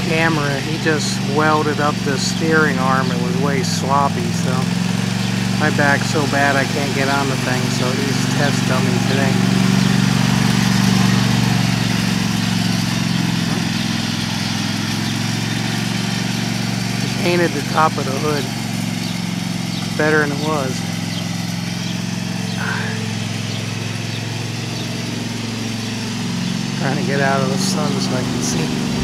camera. He just welded up the steering arm. It was way sloppy, so my back's so bad I can't get on the thing, so he's test dummy today. He painted the top of the hood better than it was. Trying to get out of the sun so I can see.